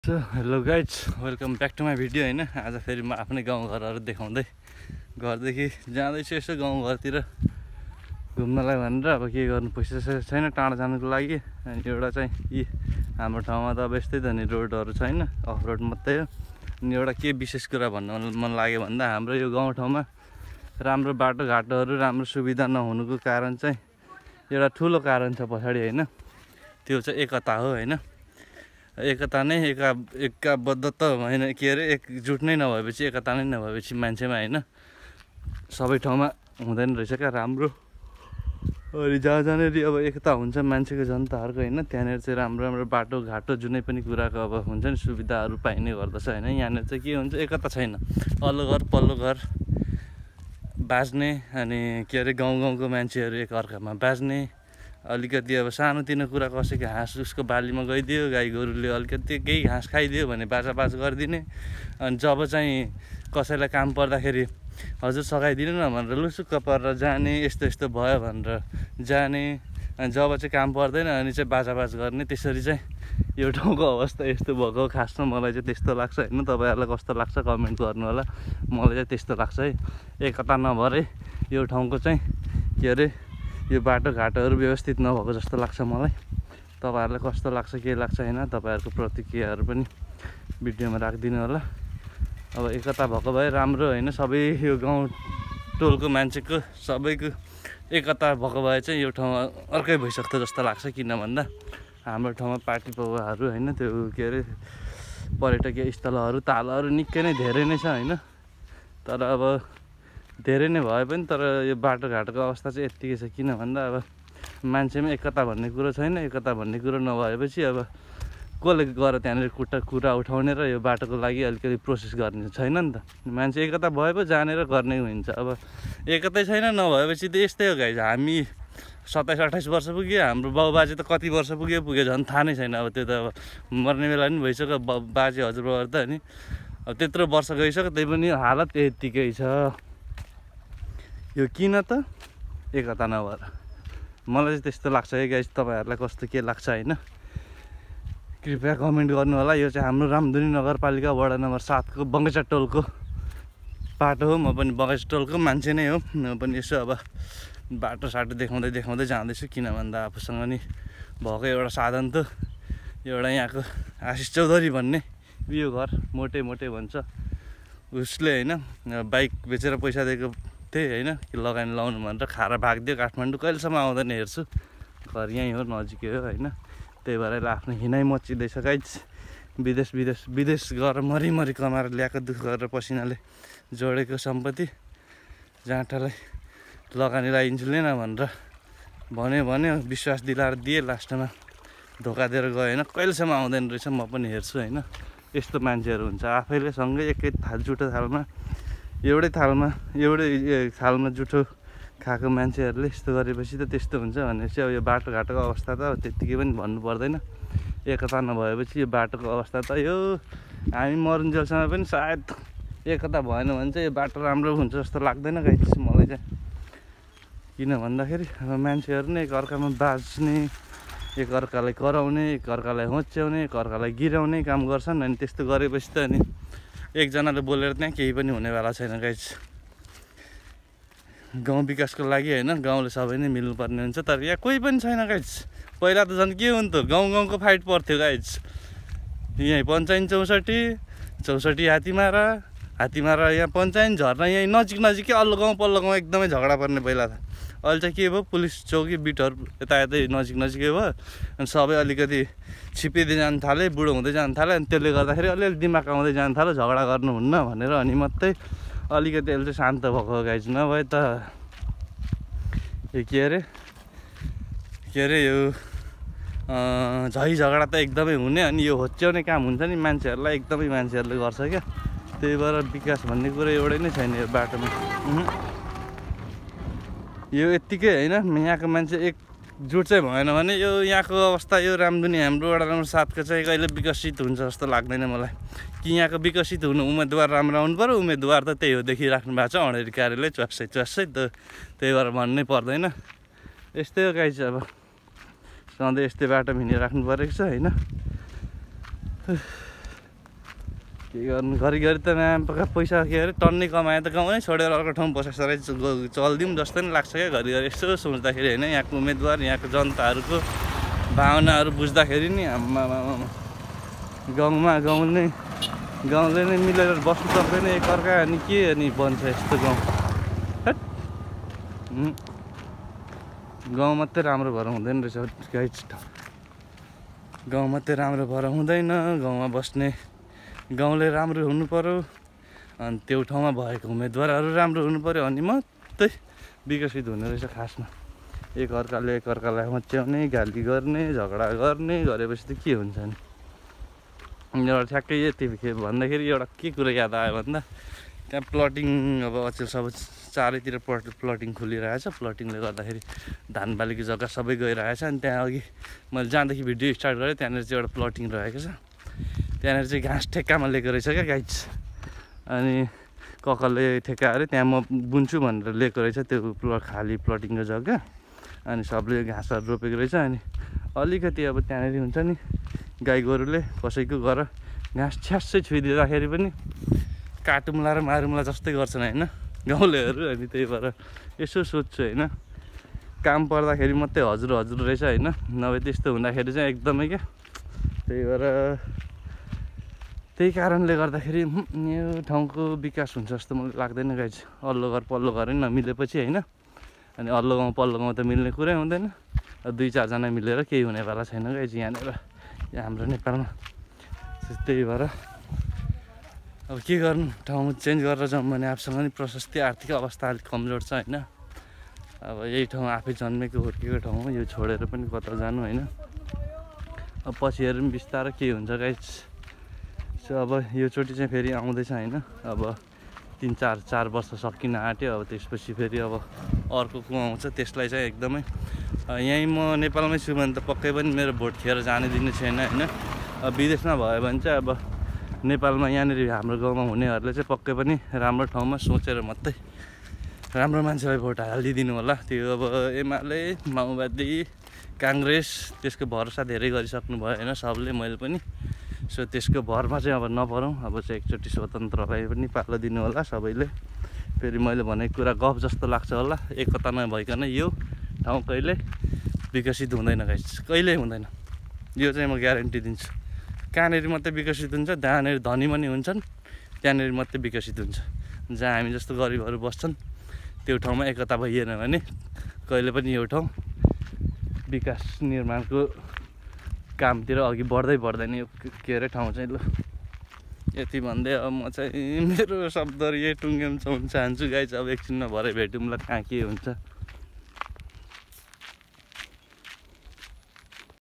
So hello guys, welcome back to my video. होइन, आज फेरि म आफ्नै गाउँघरहरू देखाउँदै घरदेखि जाँदैछु यसो गाउँघरतिर घुम्नलाई भनेर। अब के गर्नु, पैसा छैन टाढा जानुको लागि। अनि एउटा चाहिँ यी हाम्रो ठाउँमा त अब यस्तै त नि, रोडहरू छैन, अफ रोड मात्रै हो। अनि एउटा के विशेष कुरा भन्नु मन लाग्यो भन्दा, हाम्रो यो गाउँठाउँमा राम्रो बाटोघाटोहरू राम्रो सुविधा नहुनुको कारण चाहिँ एउटा ठुलो कारण छ पछाडि। होइन, त्यो चाहिँ एकता हो। होइन, एकता नै एकाबद्ध त होइन, के अरे एकजुट नै नभएपछि, एकता नै नभएपछि मान्छेमा होइन सबै ठाउँमा हुँदैन रहेछ क्या राम्रो। अनि जहाँनिर अब एकता हुन्छ मान्छेको, जनताहरूको होइन, त्यहाँनिर चाहिँ राम्रो राम्रो बाटोघाटो जुनै पनि कुराको अब हुन्छ नि सुविधाहरू पाइने गर्दछ। होइन, यहाँनिर चाहिँ के हुन्छ, एकता छैन। अल्लो घर पल्लो घर बाँच्ने, अनि के अरे गाउँको मान्छेहरू एकअर्कामा बाँच्ने। अलिकति अब सानोतिनो कुरा, कसैको हाँस उसको बालीमा गइदियो, गाई गोरुले अलिकति केही घाँस खाइदियो भने बाजाबाज गरिदिने। अनि जब चाहिँ कसैलाई काम पर्दाखेरि हजुर सघाइदिनु न भनेर लुसुक्क परेर जाने, यस्तो यस्तो भयो भनेर जाने। अनि जब चाहिँ काम पर्दैन अनि चाहिँ बाजाबाज गर्ने। त्यसरी चाहिँ यो ठाउँको अवस्था यस्तो भएको खासमा मलाई चाहिँ त्यस्तो लाग्छ। होइन, तपाईँहरूलाई कस्तो लाग्छ कमेन्ट गर्नु होला। मलाई चाहिँ त्यस्तो लाग्छ है, एकता नभएरै यो ठाउँको चाहिँ के अरे यो बाटोघाटोहरू व्यवस्थित नभएको जस्तो लाग्छ मलाई। तपाईँहरूलाई कस्तो लाग्छ, के लाग्छ, होइन, तपाईँहरूको प्रतिक्रियाहरू पनि भिडियोमा राखिदिनु होला। अब एकता भएको भए राम्रो। होइन, सबै यो गाउँ टोलको मान्छेको सबैको एकता भएको भए चाहिँ यो ठाउँमा अर्कै भइसक्थ्यो जस्तो लाग्छ। किन भन्दा हाम्रो ठाउँमा पार्टी पौवाहरू होइन, त्यो के अरे पर्यटकीय स्थलहरू तालहरू निकै नै धेरै नै छ। होइन, तर अब धेरै नै भए पनि तर यो बाटोघाटोको अवस्था चाहिँ यत्तिकै छ। किन भन्दा अब मान्छेमा एकता भन्ने कुरो छैन। एकता भन्ने कुरो नभएपछि अब कसले गएर त्यहाँनिर कुरा उठाउने र यो बाटोको लागि अलिकति प्रोसेस गर्ने छैन नि त। मान्छे एकता भए पो जानेर गर्ने हुन्छ। अब एकतै छैन, नभएपछि त यस्तै हो गाइज। हामी 27-28 वर्ष पुग्यो, हाम्रो बाउबाजे त कति वर्ष पुग्यो झन् थाहा नै छैन। अब त्यो त अब मर्ने बेला पनि भइसक्यो बाजे हजुरबाबाहरू त। अनि अब त्यत्रो वर्ष गइसक्यो, त्यही पनि हालत यत्तिकै छ। यो किन त, एकता नभएर। मलाई चाहिँ त्यस्तो लाग्छ है गाइस। तपाईँहरूलाई कस्तो के लाग्छ, होइन, कृपया कमेन्ट गर्नु होला। यो चाहिँ हाम्रो रामधुनी नगरपालिका वडा नम्बर 7 को बगैँचा टोलको बाटो हो। म पनि बगैँचा टोलको मान्छे नै हो। म पनि यसो अब बाटो देखाउँदै जाँदैछु। किन भन्दा आफूसँग नि भएको एउटा साधन त एउटा यहाँको आशिष चौधरी भन्ने यो घर मोटे भन्छ उसले। होइन, बाइक बेचेर पैसा दिएको थिएँ, होइन, लगानी लाउनु भनेर खाएर भागिदियो काठमाडौँ। कहिलेसम्म आउँदैन हेर्छु। घर यहीँ हो, नजिकै हो। होइन, त्यही भएर आफ्नो हिँडाइ मचिँदैछ गाइज। विदेश गएर मरि कमाएर ल्याएको दुःख गरेर पसिनाले जोडेको सम्पत्ति जाँटालाई लगानी लगाइदिन्छु लिएन भनेर भन्यो, विश्वास दिलाएर दिएँ, लास्टमा धोका दिएर गयो। होइन, कहिलेसम्म आउँदैन रहेछ, म पनि हेर्छु। होइन, यस्तो मान्छेहरू हुन्छ, आफैले सँगै एकै एउटै थालमा जुठो खाएको मान्छेहरूले यस्तो गरेपछि त त्यस्तो हुन्छ भनेपछि अब यो बाटोघाटोको अवस्था त त्यत्तिकै पनि भन्नु पर्दैन। एकता नभएपछि यो बाटोको अवस्था त यो हामी मरुन्जेलसम्म पनि सायद एकता भएन भने चाहिँ यो बाटो राम्रो हुन्छ जस्तो लाग्दैन गाइस मलाई चाहिँ। किन भन्दाखेरि अब मान्छेहरू नै एकअर्कामा बाँच्ने, एकअर्कालाई कराउने, एकअर्कालाई होच्याउने, एकअर्कालाई गिराउने काम गर्छन्। अनि त्यस्तो गरेपछि त अनि एकजनाले बोलेर त्यहाँ केही पनि हुनेवाला छैन गाइज। गाउँ विकासको लागि होइन, गाउँले सबै नै मिल्नुपर्ने हुन्छ। तर यहाँ कोही पनि छैन गाइज। पहिला त झन् के हुन्थ्यो, गाउँको फाइट पर्थ्यो गाइज। यहीँ पञ्चायत 64 हात्तीमारा यहाँ पञ्चायत झर्ना यहीँ नजिकै, अल्लो गाउँ पल्लो गाउँ एकदमै झगडा पर्ने पहिला त। अहिले चाहिँ के भयो, पुलिस चौकी बिटहरू यतायतै नजिकै भयो। अनि सबै अलिकति छिपिँदै जानु थाल्यो, बुढो हुँदै जानु थाल्यो। अनि त्यसले गर्दाखेरि अलिअलि दिमाग आउँदै जानु थाल्यो, झगडा गर्नुहुन्न भनेर। अनि मात्रै अलिकति अहिले चाहिँ शान्त भएको गाइज। नभए त यो के अरे यो झै झगडा त एकदमै हुने। अनि यो होच्याउने काम हुन्छ नि मान्छेहरूलाई, एकदमै मान्छेहरूले गर्छ क्या। त्यही भएर विकास भन्ने कुरो एउटै नै छैन यो बाटोमा। यो यत्तिकै होइन, यहाँको मान्छे एकजुट चाहिँ भएन भने यो यहाँको अवस्था, यो रामधुनी हाम्रो वडा नम्बर 7 को चाहिँ कहिले विकसित हुन्छ जस्तो लाग्दैन मलाई। कि यहाँको विकसित हुनु उम्मेदवार राम्रो आउनु पऱ्यो। उम्मेदवार त त्यही हो, देखिराख्नु भएको छ, अँडेरी कार्यालय च्वासै त। त्यही भएर भन्नै पर्दैन। यस्तै हो गाइज। अब सधैँ यस्तै बाटो हिँडिराख्नु परेको छ। होइन, के गर्नु घरिघरि त पैसा के अरे टन्नै कमाए त गाउँ नै छोडेर अर्को ठाउँ बसाइसराइ चलिदिउँ जस्तो नि लाग्छ क्या घरिघरि यसो सोच्दाखेरि होइन यहाँको उम्मेदवार यहाँको जनताहरूको भावनाहरू बुझ्दाखेरि नि गाउँले नै मिलेर बस्नु सक्दैन एकअर्का अनि के अनि बन्छ यस्तो गाउँ गाउँ मात्रै राम्रो भएर हुँदैन रहेछ गाइज गाउँ मात्रै राम्रो भएर हुँदैन गाउँमा बस्ने गाउँले राम्रो हुनु पर्यो अनि त्यो ठाउँमा भएको उम्मेदवारहरू राम्रो हुनु पर्यो अनि मात्रै विकसित हुने रहेछ खासमा एकअर्कालाई मच्याउने गाली गर्ने झगडा गर्ने गरेपछि त के हुन्छ नि एउटा ठ्याक्कै यति भन्दाखेरि एउटा के कुरा याद आयो भन्दा त्यहाँ प्लटिङ अब अचेल सब चारैतिर प्लटिङ खोलिरहेछ प्लटिङले गर्दाखेरि धान बालीको जग्गा सबै गइरहेछ अनि त्यहाँ अघि मैले जहाँदेखि भिडियो स्टार्ट गरेँ त्यहाँनिर चाहिँ एउटा प्लटिङ रहेको छ त्यहाँनिर चाहिँ घाँस ठेक्कामा लिएको रहेछ क्या गाइज अनि ककरले ठेक्काएर त्यहाँ म बुन्छु भनेर लिएको रहेछ त्यो खाली प्लटिङको जग्गा अनि सबले घाँसहरू रोपेको रहेछ अनि अलिकति अब त्यहाँनिर हुन्छ नि गाई गोरुले कसैको घर घाँस छ्यासै छुइदिँदाखेरि पनि काटुम्ला र मारुम्ला जस्तै गर्छन् होइन गाउँलेहरू अनि त्यही भएर यसो सोध्छु होइन काम पर्दाखेरि मात्रै हजुर हजुर रहेछ होइन नभए त्यस्तो हुँदाखेरि चाहिँ एकदमै क्या त्यही कारणले गर्दाखेरि यो ठाउँको विकास हुन्छ जस्तो मलाई लाग्दैन गाइज अल्लो घर पल्लो घर नमिलेपछि होइन अनि अल्लो गाउँ पल्लो गाउँ त मिल्ने कुरै हुँदैन 2-4 जना मिलेर केही हुनेवाला छैन गाइज यहाँनिर हाम्रो नेपालमा त्यही भएर अब के गर्नु ठाउँ चेन्ज गरेर जाउँ भने आफूसँग नि प्रशस्ति आर्थिक अवस्था अलिक कमजोर छ होइन अब यही ठाउँ आफै जन्मेको हुर्केको ठाउँ हो यो छोडेर पनि कता जानु होइन अब पछि हेरौँ बिस्तारै के हुन्छ गाइज सो अब योचोटि चाहिँ फेरि आउँदैछ होइन अब 3-4 वर्ष सकिन आँट्यो अब त्यसपछि फेरि अब अर्को को आउँछ त्यसलाई चाहिँ एकदमै यहीँ म नेपालमै छु भने त पक्कै पनि मेरो भोट खेर जाने दिने छैन होइन अब विदेशमा भयो भने चाहिँ अब नेपालमा यहाँनिर हाम्रो गाउँमा हुनेहरूले चाहिँ पक्कै पनि राम्रो ठाउँमा सोचेर मात्रै राम्रो मान्छेलाई भोट हालिदिनु होला त्यो अब एमाले माओवादी काङ्ग्रेस त्यसको भरोसा धेरै गरिसक्नु भयो होइन सबले मैले पनि सो त्यसको भरमा चाहिँ अब नपरौँ अब चाहिँ एकचोटि स्वतन्त्रलाई पनि पालो दिनु होला सबैले फेरि मैले भनेको कुरा गफ जस्तो लाग्छ होला एकता नभइकन यो ठाउँ कहिले विकसित हुँदैन गाइस कहिल्यै हुँदैन यो चाहिँ म ग्यारेन्टी दिन्छु कहाँनिर मात्रै विकसित हुन्छ जहाँनिर धनी पनि हुन्छन् त्यहाँनिर मात्रै विकसित हुन्छ जहाँ हामी जस्तो गरिबहरू बस्छन् त्यो ठाउँमा एकता भइएन भने कहिले पनि यो ठाउँ विकास निर्माणको कामतिर अघि बढ्दैन यो के अरे ठाउँ चाहिँ ल यति भन्दै अब म चाहिँ मेरो शब्दहरू यही टुङ्ग्याउन चाहन्छु गाइस अब एकछिनमा भरे भेटौँला कहाँ के हुन्छ।